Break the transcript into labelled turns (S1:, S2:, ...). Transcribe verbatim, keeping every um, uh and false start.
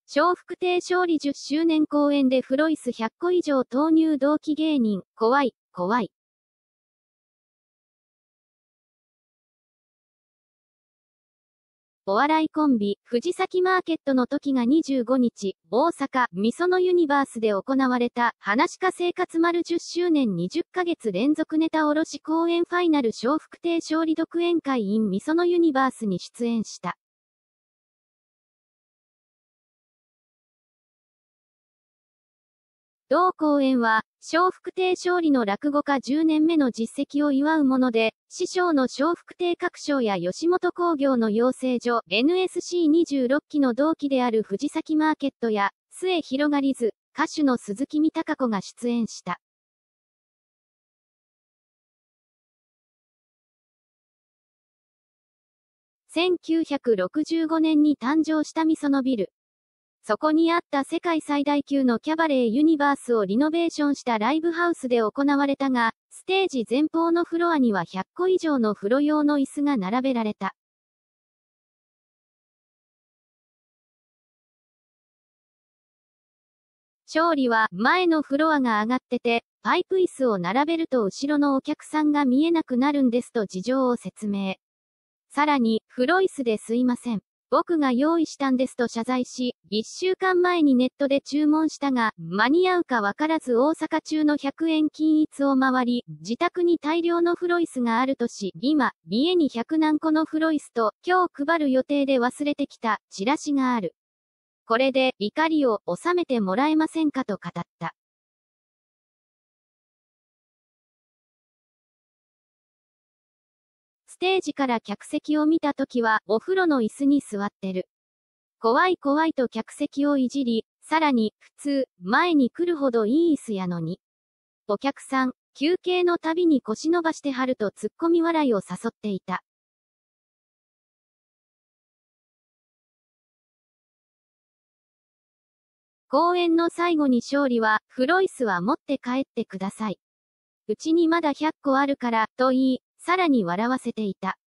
S1: 笑福亭勝利じゅっしゅうねん公演でフロイスひゃっこ以上投入同期芸人、怖い、怖い。お笑いコンビ、藤崎マーケットの時がにじゅうごにち、大阪、みそのユニバースで行われた、噺家生活丸じゅっしゅうねんにじゅっかげつ連続ネタ卸公演ファイナル笑福亭勝利独演会 in みそのユニバースに出演した。同公演は、笑福亭勝利の落語家じゅうねんめの実績を祝うもので、師匠の笑福亭鶴章や吉本興業の養成所 エヌエスシーにじゅうろっ 期の同期である藤崎マーケットや、末広がりず、歌手の鈴木美貴子が出演した。せんきゅうひゃくろくじゅうごねんに誕生したみそのビル。そこにあった世界最大級のキャバレーユニバースをリノベーションしたライブハウスで行われたが、ステージ前方のフロアにはひゃっこ以上の風呂用の椅子が並べられた。勝利は前のフロアが上がってて、パイプ椅子を並べると後ろのお客さんが見えなくなるんですと事情を説明。さらに、風呂椅子ですいません。僕が用意したんですと謝罪し、いっしゅうかんまえにネットで注文したが、間に合うかわからず大阪中のひゃくえん均一を回り、自宅に大量の風呂椅子があるとし、今、家にひゃくなんこの風呂椅子と、今日配る予定で忘れてきた、チラシがある。これで、怒りを収めてもらえませんかと語った。ステージから客席を見たときは、お風呂の椅子に座ってる。怖い怖いと客席をいじり、さらに、普通、前に来るほどいい椅子やのに。お客さん、休憩のたびに腰伸ばしてはると突っ込み笑いを誘っていた。公演の最後に勝利は、風呂椅子は持って帰ってください。うちにまだひゃっこあるから、と言い、さらに笑わせていた。